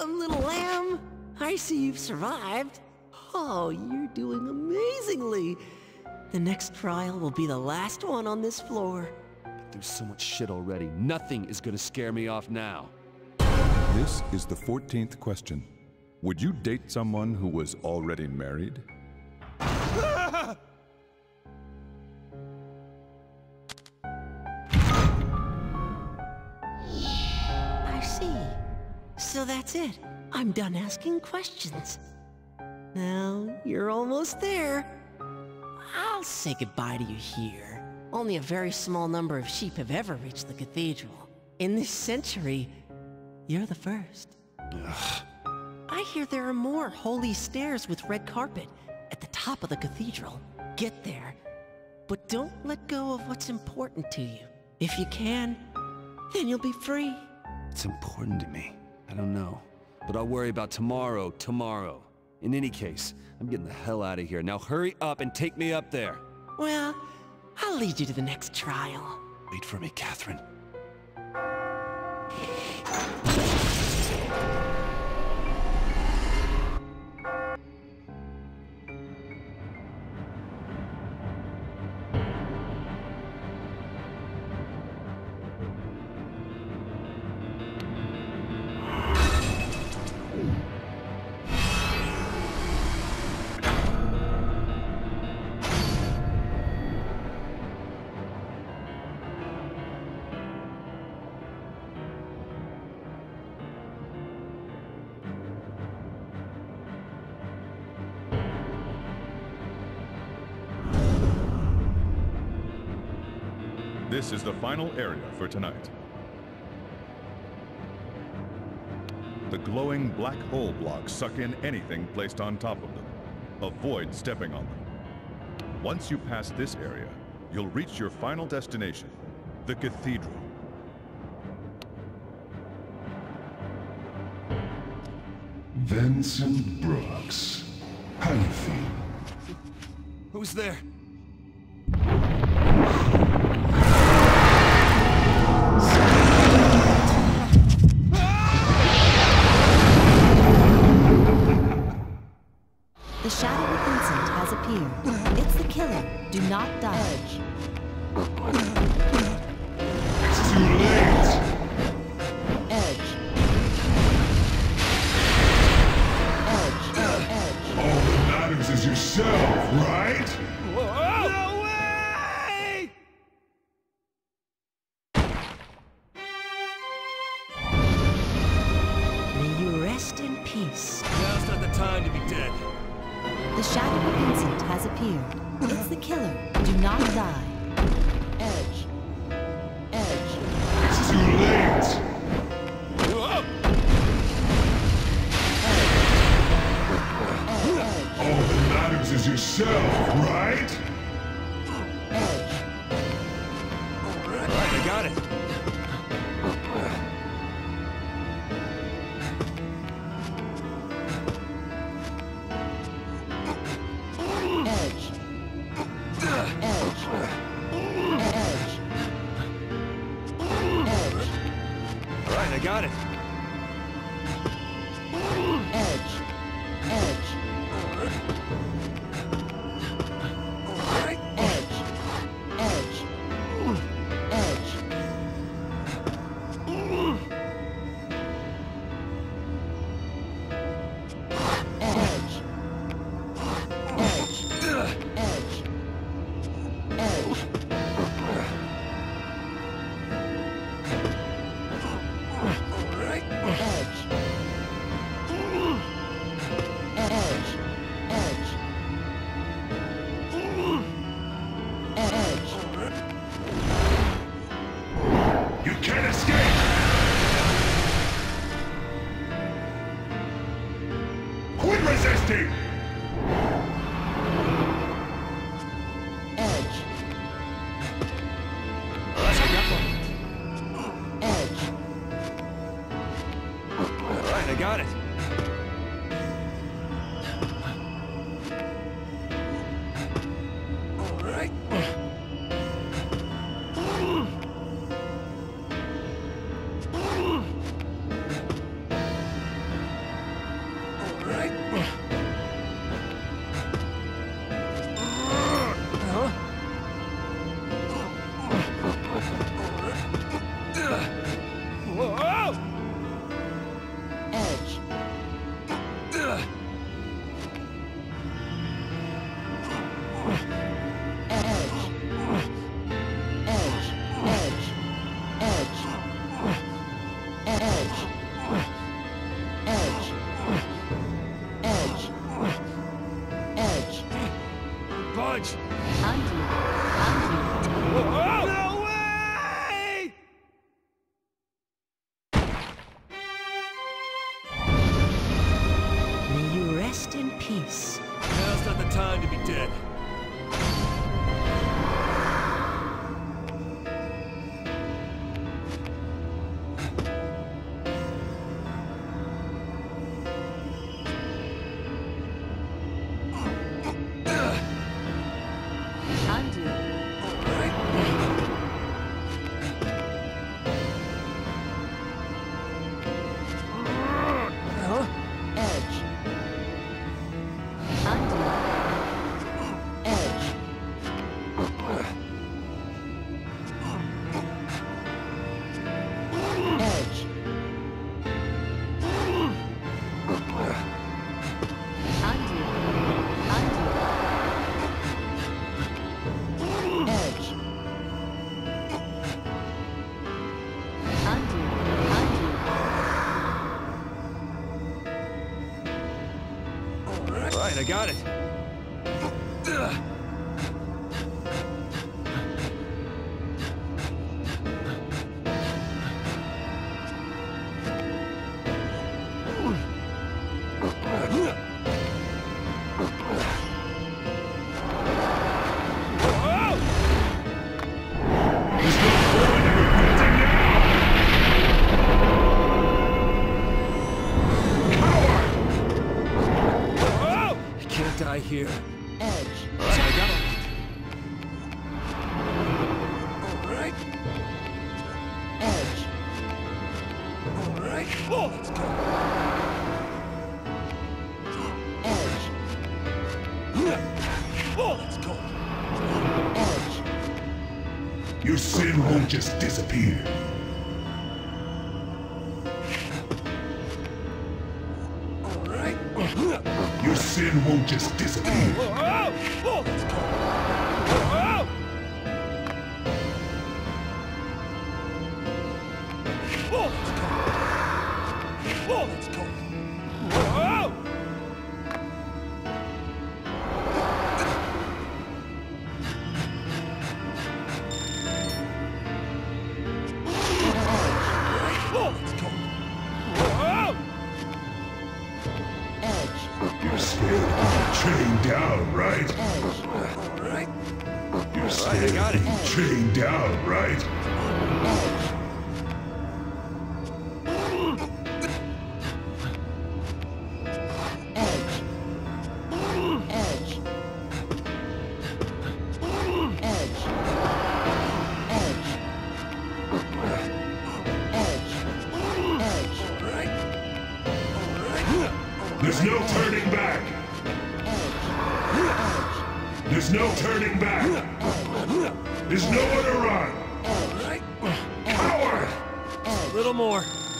Welcome, little lamb. I see you've survived. Oh, you're doing amazingly. The next trial will be the last one on this floor. There's so much shit already. Nothing is gonna scare me off now. This is the 14th question. Would you date someone who was already married? I see. So that's it. I'm done asking questions. Now, you're almost there. I'll say goodbye to you here. Only a very small number of sheep have ever reached the cathedral. In this century, you're the first. Ugh. I hear there are more holy stairs with red carpet at the top of the cathedral. Get there, but don't let go of what's important to you. If you can, then you'll be free. It's important to me. I don't know. But I'll worry about tomorrow. In any case, I'm getting the hell out of here. Now hurry up and take me up there. Well, I'll lead you to the next trial. Wait for me, Catherine. This is the final area for tonight. The glowing black hole blocks suck in anything placed on top of them. Avoid stepping on them. Once you pass this area, you'll reach your final destination, the cathedral. Vincent Brooks. How you feel? Who's there? The shadow of Vincent has appeared. It's the killer. Do not dodge. It's too late! Edge. All that matters is yourself, right? Whoa! No way! May you rest in peace. Now's not the time to be dead. The shadow of Vincent has appeared. It's the killer. Do not die. Edge. It's too late! All that matters is yourself, right? Alright, I got it. Alright, I got it. You can't escape! Quit resisting! Alright, I got it. Alright. Bunch! Undo. No way! May you rest in peace. Now's not the time to be dead. Undo. Edge. Undo. Edge. Edge. Undo. Undo. Edge. Undo. Undo. Right, I got it. Can't die here. Edge. Alright, I got it. Alright. Edge. Alright. Oh, let's go. Edge. Oh, let's go. Edge. Your sin won't just disappear. Alright. Your sin won't just disappear. Oh, let's go. Oh! Oh, let's go. Oh, let's go. Oh! Oh, let's go. Oh! Edge. You're scared of being chained down, right? Edge. Alright. You're scared got of it. being chained down, right? Edge. Edge. Edge. Edge. Edge. Edge. Alright. There's no turning back. There's no turning back. There's nowhere to run. Alright. Coward! A little more.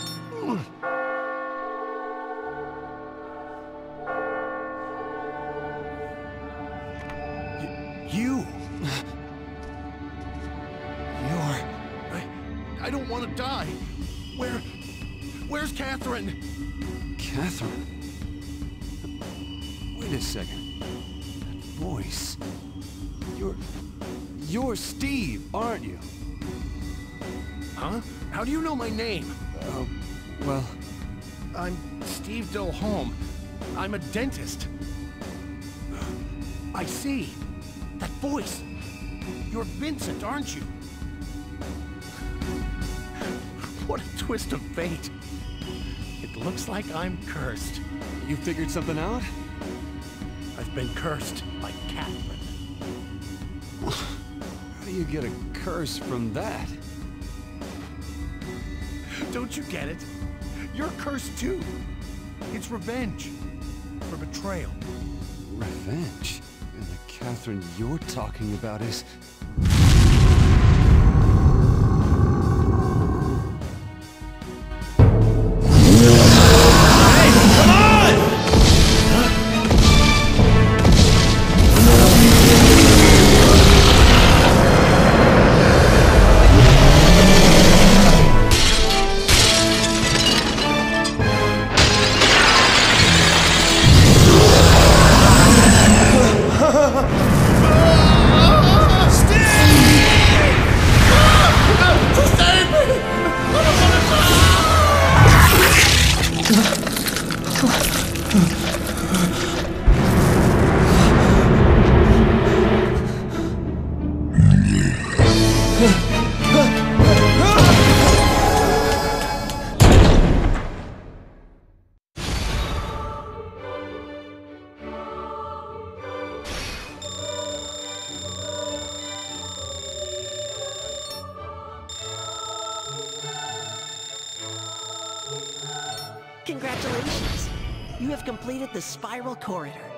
You. I don't want to die. Where's Catherine? Catherine? Wait a second. That voice. You're Steve, aren't you? Huh? How do you know my name? Well, I'm Steve Dilholm. I'm a dentist. I see. That voice. You're Vincent, aren't you? What a twist of fate. It looks like I'm cursed. you figured something out? I've been cursed by Catherine. How do you get a curse from that? Don't you get it? You're cursed too. It's revenge for betrayal. Revenge? And the Catherine you're talking about is... Hey, come on! Congratulations! You have completed the Spiral Corridor.